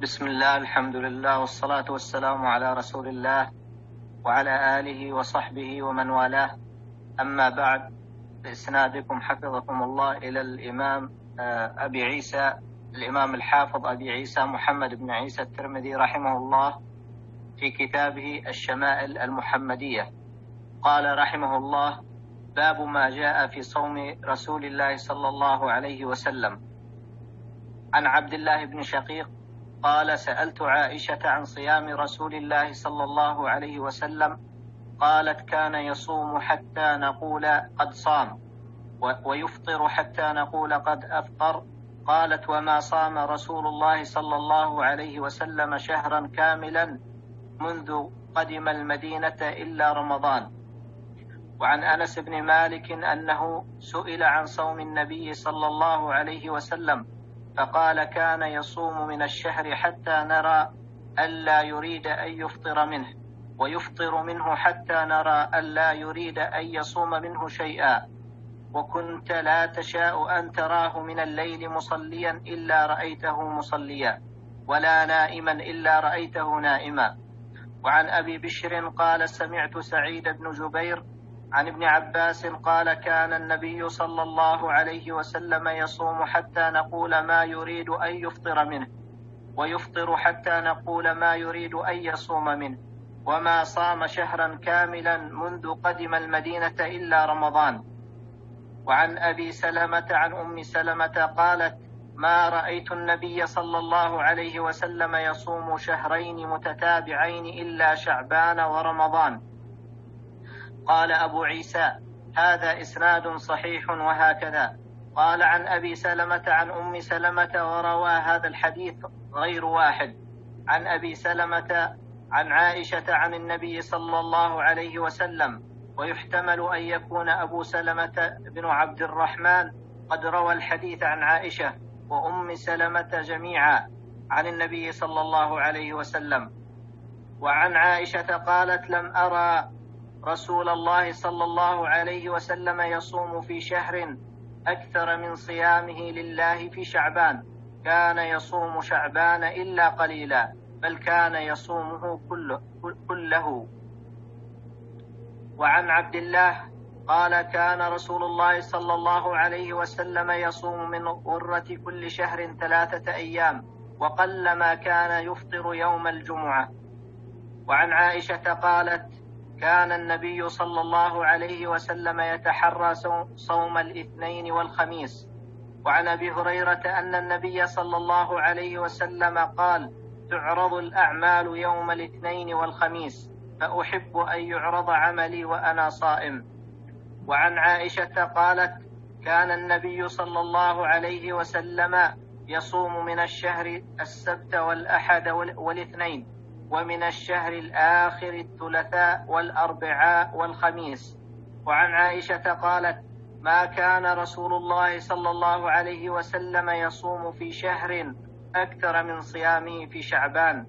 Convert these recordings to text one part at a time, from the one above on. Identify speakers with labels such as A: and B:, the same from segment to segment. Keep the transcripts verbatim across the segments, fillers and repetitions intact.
A: بسم الله، الحمد لله، والصلاة والسلام على رسول الله وعلى آله وصحبه ومن والاه. أما بعد، بإسنادكم حفظكم الله إلى الإمام أبي عيسى الإمام الحافظ أبي عيسى محمد بن عيسى الترمذي رحمه الله في كتابه الشمائل المحمدية. قال رحمه الله: باب ما جاء في صوم رسول الله صلى الله عليه وسلم. عن عبد الله بن شقيق قال: سألت عائشة عن صيام رسول الله صلى الله عليه وسلم، قالت: كان يصوم حتى نقول قد صام، ويفطر حتى نقول قد أفطر. قالت: وما صام رسول الله صلى الله عليه وسلم شهرا كاملا منذ قدم المدينة إلا رمضان. وعن أنس بن مالك أنه سئل عن صوم النبي صلى الله عليه وسلم فقال: كان يصوم من الشهر حتى نرى ألا يريد أن يفطر منه، ويفطر منه حتى نرى ألا يريد أن يصوم منه شيئا، وكنت لا تشاء أن تراه من الليل مصليا إلا رأيته مصليا، ولا نائما إلا رأيته نائما. وعن أبي بشر قال: سمعت سعيد بن جبير عن ابن عباس قال: كان النبي صلى الله عليه وسلم يصوم حتى نقول ما يريد أن يفطر منه، ويفطر حتى نقول ما يريد أن يصوم منه، وما صام شهرا كاملا منذ قدم المدينة إلا رمضان. وعن أبي سلمة عن أم سلمة قالت: ما رأيت النبي صلى الله عليه وسلم يصوم شهرين متتابعين إلا شعبان ورمضان. قال أبو عيسى: هذا إسناد صحيح وهكذا. قال: عن أبي سلمة عن أم سلمة وروى هذا الحديث غير واحد. عن أبي سلمة عن عائشة عن النبي صلى الله عليه وسلم، ويحتمل أن يكون أبو سلمة بن عبد الرحمن قد روى الحديث عن عائشة وأم سلمة جميعا عن النبي صلى الله عليه وسلم. وعن عائشة قالت: لم أرى رسول الله صلى الله عليه وسلم يصوم في شهر أكثر من صيامه لله في شعبان، كان يصوم شعبان إلا قليلا، بل كان يصومه كله, كله. وعن عبد الله قال: كان رسول الله صلى الله عليه وسلم يصوم من غرة كل شهر ثلاثة أيام، وقلما كان يفطر يوم الجمعة. وعن عائشة قالت: كان النبي صلى الله عليه وسلم يتحرى صوم الاثنين والخميس. وعن أبي هريرة أن النبي صلى الله عليه وسلم قال: تعرض الأعمال يوم الاثنين والخميس، فأحب أن يعرض عملي وأنا صائم. وعن عائشة قالت: كان النبي صلى الله عليه وسلم يصوم من الشهر السبت والأحد والاثنين، ومن الشهر الآخر الثلاثاء والأربعاء والخميس. وعن عائشة قالت: ما كان رسول الله صلى الله عليه وسلم يصوم في شهر أكثر من صيامه في شعبان.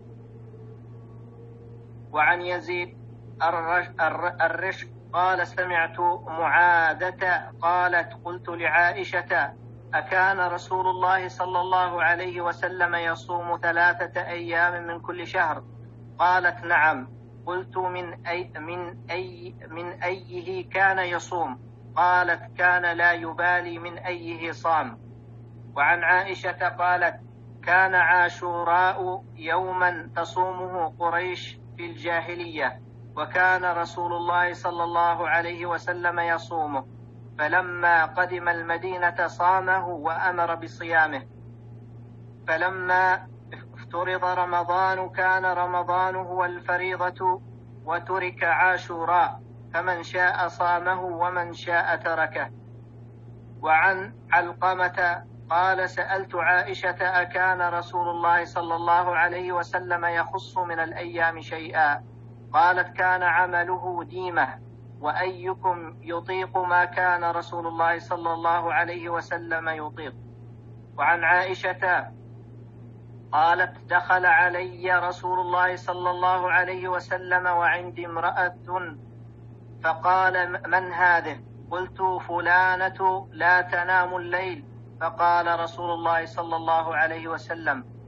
A: وعن يزيد الرشق قال: سمعت معاذة قالت: قلت لعائشة: أكان رسول الله صلى الله عليه وسلم يصوم ثلاثة أيام من كل شهر؟ قالت: نعم. قلت: من أي من أي من أيه كان يصوم؟ قالت: كان لا يبالي من أيه صام. وعن عائشة قالت: كان عاشوراء يوما تصومه قريش في الجاهلية، وكان رسول الله صلى الله عليه وسلم يصومه، فلما قدم المدينة صامه وأمر بصيامه. فلما افترض رمضان كان رمضان هو الفريضة وترك عاشوراء، فمن شاء صامه ومن شاء تركه. وعن علقمة قال: سألت عائشة: أكان رسول الله صلى الله عليه وسلم يخص من الأيام شيئا؟ قالت: كان عمله ديمة، وأيكم يطيق ما كان رسول الله صلى الله عليه وسلم يطيق. وعن عائشة قالت: دخل علي رسول الله صلى الله عليه وسلم وعندي امرأة، فقال: من هذه؟ قلت: فلانة لا تنام الليل. فقال رسول الله صلى الله عليه وسلم: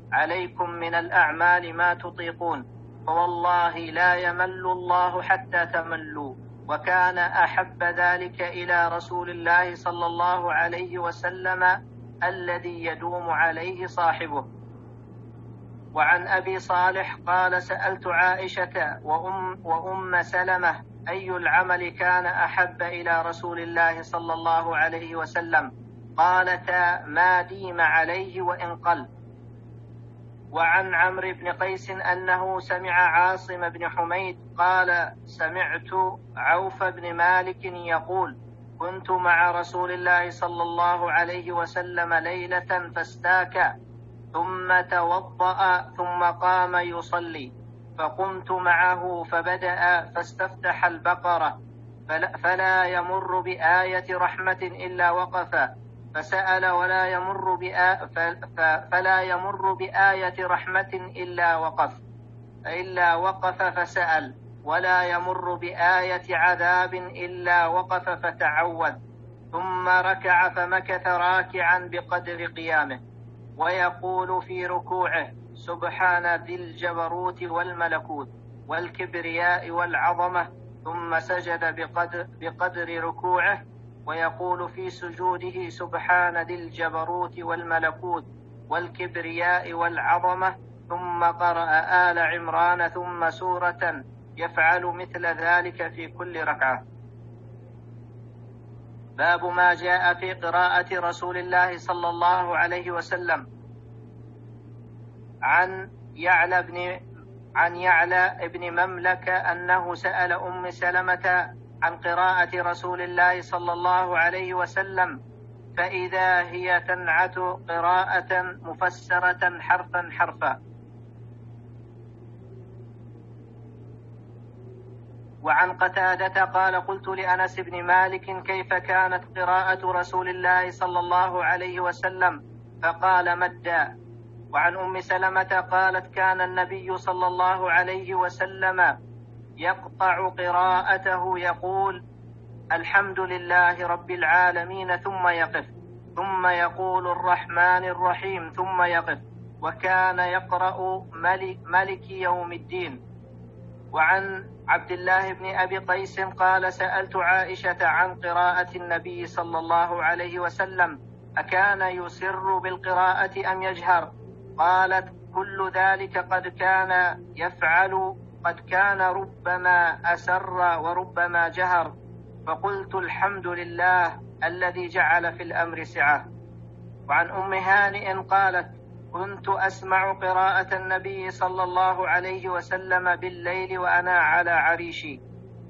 A: عليكم من الأعمال ما تطيقون، فوالله لا يمل الله حتى تملوا. وكان أحب ذلك إلى رسول الله صلى الله عليه وسلم الذي يدوم عليه صاحبه. وعن أبي صالح قال: سألت عائشة وأم, وأم سلمة أي العمل كان أحب إلى رسول الله صلى الله عليه وسلم؟ قالتا: ما ديم عليه وإن قل. وعن عمرو بن قيس أنه سمع عاصم بن حميد قال: سمعت عوف بن مالك يقول: كنت مع رسول الله صلى الله عليه وسلم ليلة فاستاك ثم توضأ ثم قام يصلي، فقمت معه فبدأ فاستفتح البقرة فلا يمر بآية رحمة إلا وقف فسأل ولا يمر بآ فلا يمر بآية رحمة إلا وقف إلا وقف فسأل ولا يمر بآية عذاب إلا وقف فتعوذ، ثم ركع فمكث راكعا بقدر قيامه، ويقول في ركوعه: سبحان ذي الجبروت والملكوت والكبرياء والعظمة، ثم سجد بقدر, بقدر ركوعه، ويقول في سجوده: سبحان ذي الجبروت والملكوت والكبرياء والعظمة، ثم قرأ آل عمران ثم سورة يفعل مثل ذلك في كل ركعة. باب ما جاء في قراءة رسول الله صلى الله عليه وسلم. عن يعلى بن عن يعلى بن مملك أنه سأل أم سلمة عن قراءة رسول الله صلى الله عليه وسلم، فإذا هي تنعت قراءة مفسرة حرفا حرفا. وعن قتادة قال: قلت لأنس بن مالك: كيف كانت قراءة رسول الله صلى الله عليه وسلم؟ فقال: مدا. وعن أم سلمة قالت: كان النبي صلى الله عليه وسلم يقطع قراءته يقول: الحمد لله رب العالمين، ثم يقف، ثم يقول: الرحمن الرحيم، ثم يقف، وكان يقرأ ملك, ملك يوم الدين. وعن عبد الله بن أبي قيس قال: سألت عائشة عن قراءة النبي صلى الله عليه وسلم: أكان يسر بالقراءة أم يجهر؟ قالت: كل ذلك قد كان يفعل، قد كان ربما أسر وربما جهر. فقلت: الحمد لله الذي جعل في الأمر سعة. وعن أم هانئ قالت: كنت أسمع قراءة النبي صلى الله عليه وسلم بالليل وأنا على عريشي.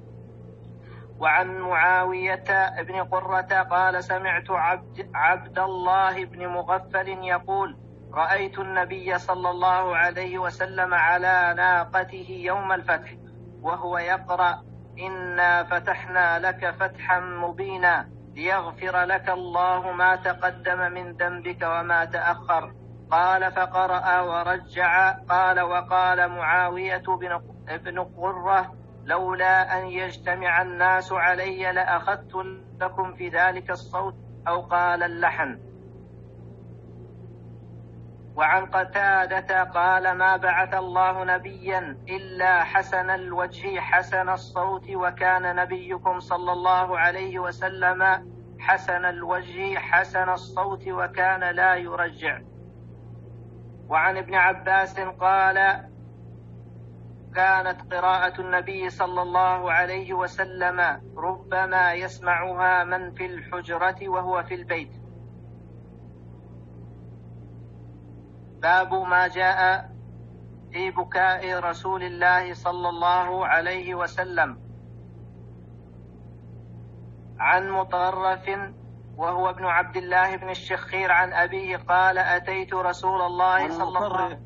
A: وعن معاوية بن قرة قال: سمعت عبد, عبد الله بن مغفل يقول: رأيت النبي صلى الله عليه وسلم على ناقته يوم الفتح وهو يقرأ: إنا فتحنا لك فتحا مبينا ليغفر لك الله ما تقدم من ذنبك وما تأخر. قال: فقرأ ورجع. قال: وقال معاوية بن قرة: لولا أن يجتمع الناس علي لأخذت لكم في ذلك الصوت، أو قال اللحن. وعن قتادة قال: ما بعث الله نبيا إلا حسن الوجه حسن الصوت، وكان نبيكم صلى الله عليه وسلم حسن الوجه حسن الصوت، وكان لا يرجع. وعن ابن عباس قال: كانت قراءة النبي صلى الله عليه وسلم ربما يسمعها من في الحجرة وهو في البيت. باب ما جاء في بكاء رسول الله صلى الله عليه وسلم. عن مطرف وهو ابن عبد الله بن الشخير عن أبيه قال: أتيت رسول الله صلى الله عليه وسلم.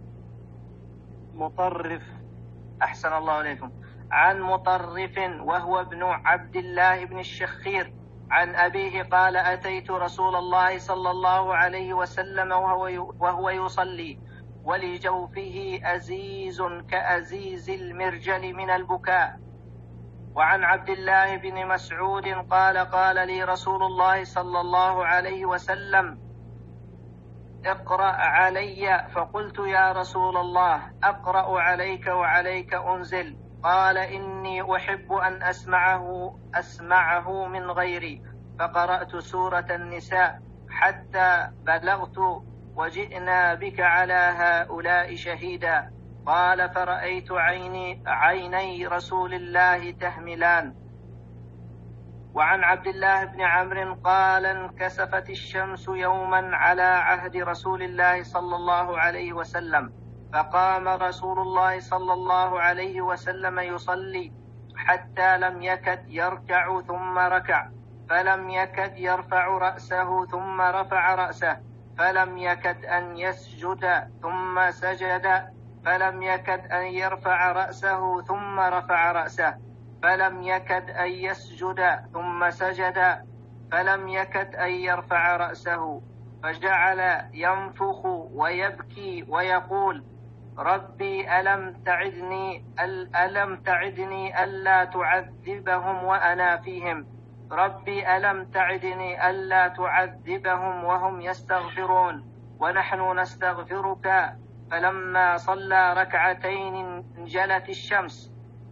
B: مطرف
A: أحسن الله عليكم. عن مطرف وهو ابن عبد الله بن الشخير عن أبيه قال: أتيت رسول الله صلى الله عليه وسلم وهو يصلي ولجوفه أزيز كأزيز المرجل من البكاء. وعن عبد الله بن مسعود قال: قال لي رسول الله صلى الله عليه وسلم: اقرأ علي. فقلت يا رسول الله أقرأ عليك وعليك أنزل؟ قال إني أحب أن أسمعه أسمعه من غيري. فقرأت سورة النساء حتى بلغت وجئنا بك على هؤلاء شهيدا. قال فرأيت عيني عيني رسول الله تهملان. وعن عبد الله بن عمرو قال انكسفت الشمس يوما على عهد رسول الله صلى الله عليه وسلم، فقام رسول الله صلى الله عليه وسلم يصلي حتى لم يكد يركع ثم ركع، فلم يكد يرفع رأسه ثم رفع رأسه، فلم يكد أن يسجد ثم سجد، فلم يكد أن يرفع رأسه ثم رفع رأسه، فلم يكد أن يسجد ثم سجد، فلم يكد أن يرفع رأسه، فجعل ينفخ ويبكي ويقول ربي ألم تعدني ألم تعدني ألا تعذبهم وأنا فيهم، ربي ألم تعدني ألا تعذبهم وهم يستغفرون ونحن نستغفرك. فلما صلى ركعتين انجلت الشمس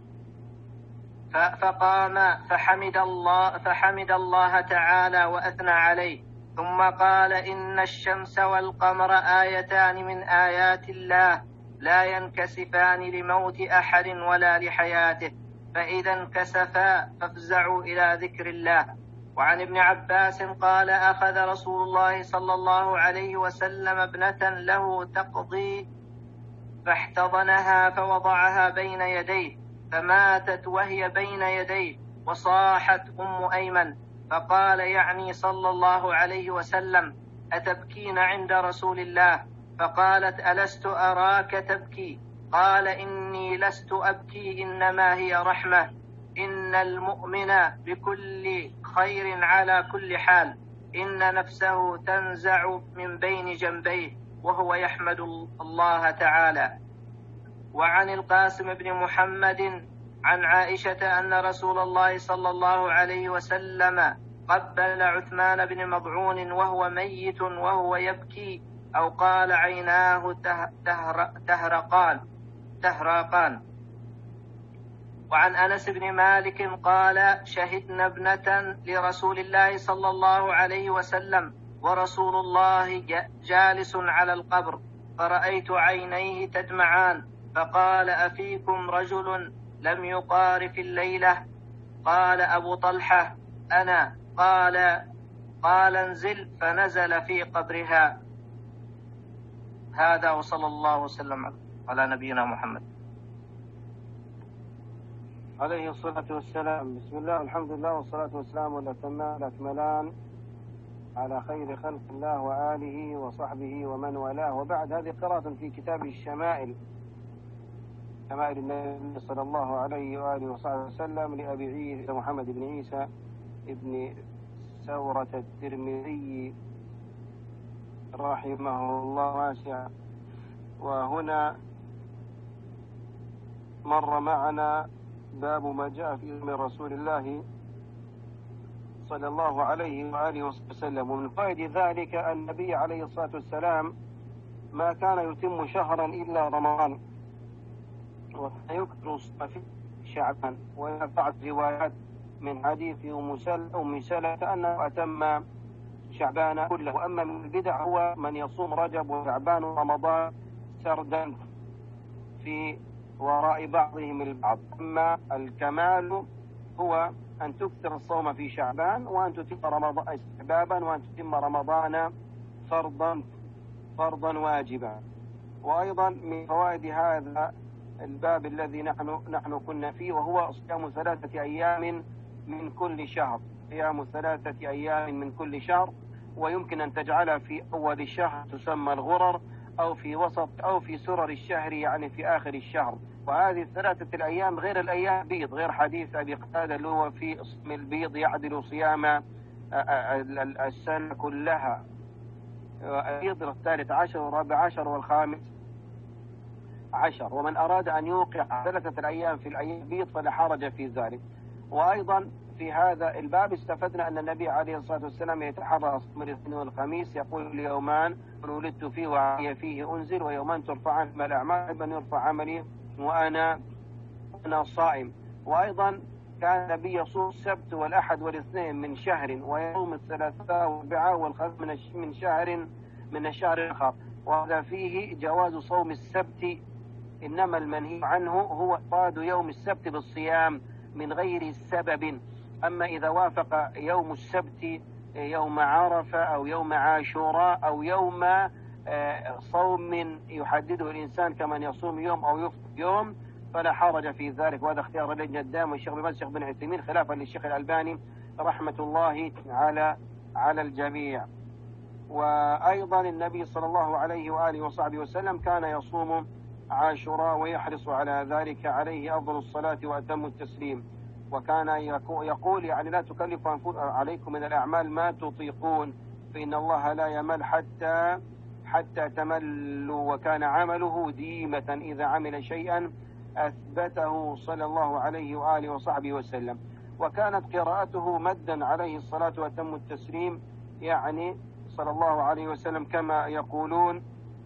A: فقام فحمد الله فحمد الله تعالى وأثنى عليه، ثم قال إن الشمس والقمر آيتان من آيات الله لا ينكسفان لموت أحد ولا لحياته، فإذا انكسفا فافزعوا إلى ذكر الله. وعن ابن عباس قال أخذ رسول الله صلى الله عليه وسلم ابنة له تقضي فاحتضنها فوضعها بين يديه فماتت وهي بين يديه، وصاحت أم أيمن، فقال يعني صلى الله عليه وسلم أتبكين عند رسول الله؟ فقالت ألست أراك تبكي؟ قال إني لست أبكي إنما هي رحمة، إن المؤمن بكل خير على كل حال، إن نفسه تنزع من بين جنبيه وهو يحمد الله تعالى. وعن القاسم بن محمد عن عائشة أن رسول الله صلى الله عليه وسلم قبل عثمان بن مضعون وهو ميت وهو يبكي، أو قال عيناه تهر تهرقان تهرقان. وعن أنس بن مالك قال شهدنا ابنة لرسول الله صلى الله عليه وسلم ورسول الله جالس على القبر، فرأيت عينيه تدمعان، فقال أفيكم رجل لم يقارف الليلة؟ قال أبو طلحة أنا. قال قال انزل، فنزل في قبرها. هذا وصلى الله وسلم على نبينا محمد
B: عليه الصلاة والسلام. بسم الله والحمد لله والصلاة والسلام والأتمان الأكملان على خير خلق الله وآله وصحبه ومن والاه، وبعد. هذه قراءة في كتاب الشمائل، شمائل النبي صلى الله عليه وآله وصحبه وسلم لأبي عيسى محمد بن عيسى ابن ثورة الترمذي رحمه الله واسعا. وهنا مر معنا باب ما جاء في من رسول الله صلى الله عليه وآله وسلم. ومن فائد ذلك أن النبي عليه الصلاة والسلام ما كان يتم شهرا إلا رمضان، ويكثر في شعبان. وبعض روايات من حديث أم سلمة أنه أتم شعبان كله. وأما من البدع هو من يصوم رجب وشعبان ورمضان سردا في وراء بعضهم البعض. أما الكمال هو أن تكثر الصوم في شعبان وأن تتم رمضان استحبابا وأن تتم رمضان فرضا فرضا واجبا. وأيضا من فوائد هذا الباب الذي نحن نحن كنا فيه، وهو صيام ثلاثة أيام من كل شهر، صيام ثلاثة أيام من كل شهر. ويمكن أن تجعلها في أول الشهر تسمى الغرر، أو في وسط أو في سرر الشهر يعني في آخر الشهر. وهذه الثلاثة الأيام غير الأيام بيض، غير حديث أبي قتادة اللي هو في صيام البيض يعدل صيام السنة كلها. البيض الثالث عشر والرابع عشر والخامس عشر. ومن أراد أن يوقع ثلاثة الأيام في الأيام بيض فلا حرج في ذلك. وأيضا في هذا الباب استفدنا أن النبي عليه الصلاة والسلام يتحرى صوم الاثنين والخميس، يقول اليومان من ولدت فيه وعي فيه أنزل، ويومان ترفع عن الأعمال من يرفع عملي وأنا أنا صائم. وأيضا كان النبي يصوم السبت والأحد والاثنين من شهر، ويصوم الثلاثاء والأربعاء والخميس من شهر من الشهر الآخر، وهذا فيه جواز صوم السبت، إنما المنهي عنه هو إفراد يوم السبت بالصيام من غير سبب. أما إذا وافق يوم السبت يوم عرفة أو يوم عاشوراء أو يوم صوم يحدده الإنسان كمن يصوم يوم أو يفطر يوم فلا حرج في ذلك، وهذا اختيار اللجنة الدائمة والشيخ بن باز والشيخ بن عثيمين خلافا للشيخ الألباني رحمة الله على على الجميع. وأيضا النبي صلى الله عليه وآله وصحبه وسلم كان يصوم عاشوراء ويحرص على ذلك، عليه أفضل الصلاة وأتم التسليم، وكان يقول يعني لا تكلف عليكم من الأعمال ما تطيقون فإن الله لا يمل حتى حتى تملوا، وكان عمله ديمة إذا عمل شيئا أثبته صلى الله عليه وآله وصحبه وسلم. وكانت قراءته مدا عليه الصلاة وأتم التسليم، يعني صلى الله عليه وسلم كما يقولون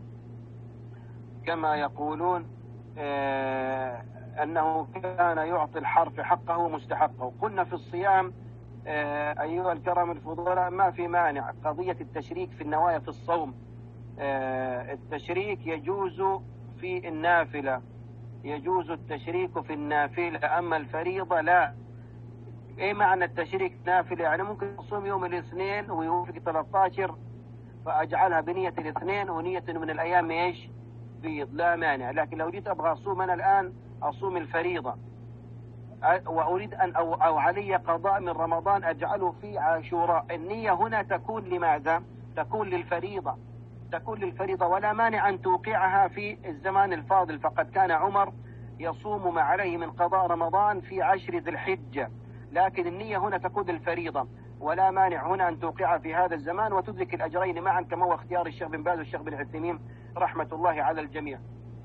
B: كما يقولون آه أنه كان يعطي الحرف حقه مستحقه. قلنا في الصيام آه أيها الكرام الفضلاء ما في مانع قضية التشريك في النوايا في الصوم. آه التشريك يجوز في النافلة، يجوز التشريك في النافلة، أما الفريضة لا. إيه معنى التشريك نافلة؟ يعني ممكن أصوم يوم الاثنين ويوفق ثلاثة عشر فأجعلها بنية الاثنين ونية من الأيام إيش بيض، لا مانع. لكن لو جيت أبغى أصوم أنا الآن أصوم الفريضة وأريد أن أو, أو علي قضاء من رمضان أجعله في عاشوراء، النية هنا تكون لماذا؟ تكون للفريضة، تكون للفريضة ولا مانع أن توقعها في الزمان الفاضل، فقد كان عمر يصوم ما عليه من قضاء رمضان في عشر ذي الحجة، لكن النية هنا تكون للفريضة ولا مانع هنا أن توقعها في هذا الزمان وتدرك الأجرين معا، كما هو اختيار الشيخ بن باز والشيخ بن عثيمين رحمة الله على الجميع.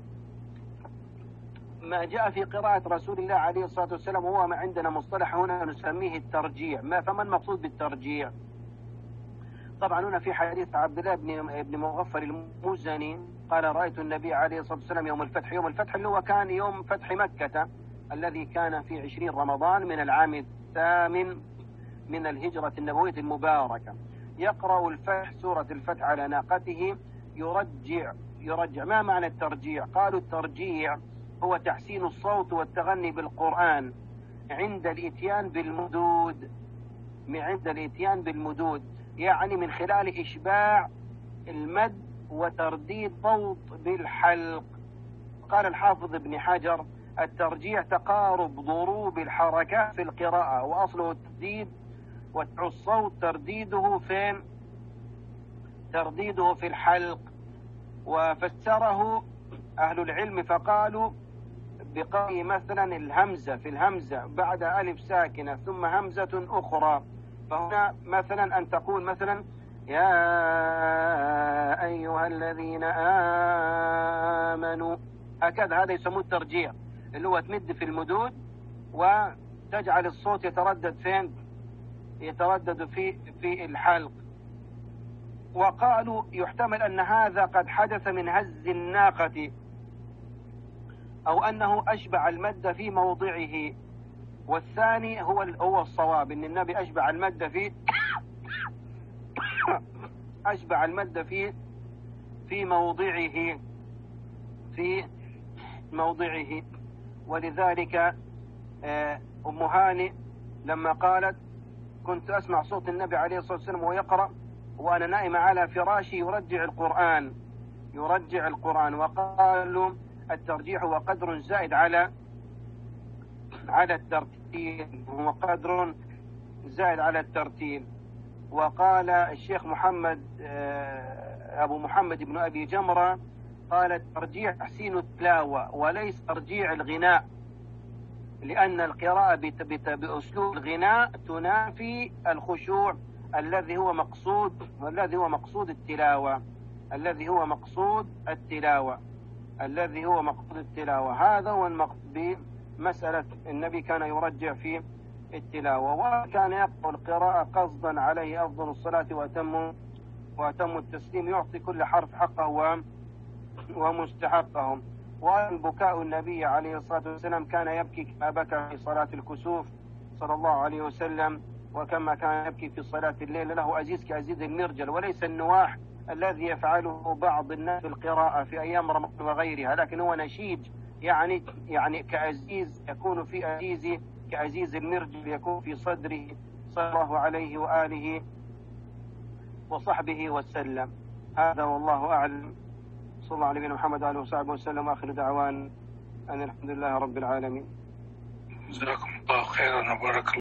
B: ما جاء في قراءة رسول الله عليه الصلاة والسلام هو ما عندنا مصطلح هنا نسميه الترجيع. ما فما المقصود بالترجيع؟ طبعا هنا في حديث عبد الله بن بن مغفر المزني قال رأيت النبي عليه الصلاة والسلام يوم الفتح، يوم الفتح اللي هو كان يوم فتح مكة الذي كان في عشرين رمضان من العام الثامن من الهجرة النبوية المباركة، يقرأ الفتح سورة الفتح على ناقته يرجع يرجع. ما معنى الترجيع؟ قالوا الترجيع هو تحسين الصوت والتغني بالقرآن عند الاتيان بالمدود، عند الاتيان بالمدود يعني من خلال إشباع المد وترديد صوت بالحلق. قال الحافظ ابن حجر الترجيع تقارب ضروب الحركات في القراءة، وأصله الترديد والصوت ترديده فين؟ ترديده في الحلق. وفسره أهل العلم فقالوا بقي مثلا الهمزة في الهمزة بعد ألف ساكنة ثم همزة أخرى، فهنا مثلا أن تقول مثلا يا أيها الذين آمنوا، هكذا هذا يسموه الترجيع اللي هو تمد في المدود وتجعل الصوت يتردد فين؟ يتردد في في الحلق. وقالوا يحتمل أن هذا قد حدث من هز الناقة أو أنه أشبع المد في موضعه، والثاني هو هو الصواب، إن النبي أشبع المد في أشبع المد في في موضعه في موضعه. ولذلك أم هانئ لما قالت كنت أسمع صوت النبي عليه الصلاة والسلام ويقرأ وأنا نائمة على فراشي يرجع القرآن يرجع القرآن وقالوا الترجيح هو قدر زائد على على الترتيل، هو قدر زائد على الترتيل. وقال الشيخ محمد أبو محمد بن أبي جمرة قال الترجيح تحسين التلاوة وليس ترجيع الغناء، لأن القراءة بأسلوب الغناء تنافي الخشوع الذي هو مقصود والذي هو مقصود التلاوة الذي هو مقصود التلاوة الذي هو مقصود التلاوة. هذا هو المقصود بمسألة النبي كان يرجع في التلاوة، وكان يقرأ القراءة قصدا عليه أفضل الصلاة وأتم وأتم التسليم، يعطي كل حرف حقه ومستحقه. وبكاء النبي عليه الصلاة والسلام كان يبكي كما بكى في صلاة الكسوف صلى الله عليه وسلم، وكما كان يبكي في صلاة الليل. له أزيز كأزيز المرجل، وليس النواح الذي يفعله بعض الناس في القراءة في أيام رمضان وغيرها، لكن هو نشيج يعني يعني كأزيز، يكون في أزيز كأزيز المرجل يكون في صدره صلى الله عليه وآله وصحبه وسلم. هذا والله أعلم. صلى الله على نبينا محمد وآله وصحبه وسلم، وآخر دعوان أن الحمد لله رب العالمين.
C: جزاكم الله خيرا وبارك